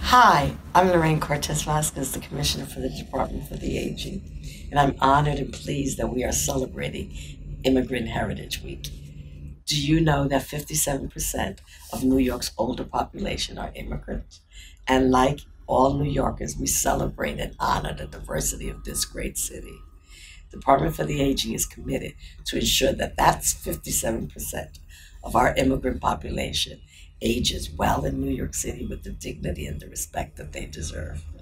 Hi, I'm Lorraine Cortés-Vázquez, the Commissioner for the Department for the Aging, and I'm honored and pleased that we are celebrating Immigrant Heritage Week. Do you know that 57% of New York's older population are immigrants? And like all New Yorkers, we celebrate and honor the diversity of this great city. The Department for the Aging is committed to ensure that that's 57% of our immigrant population ages well in New York City with the dignity and the respect that they deserve.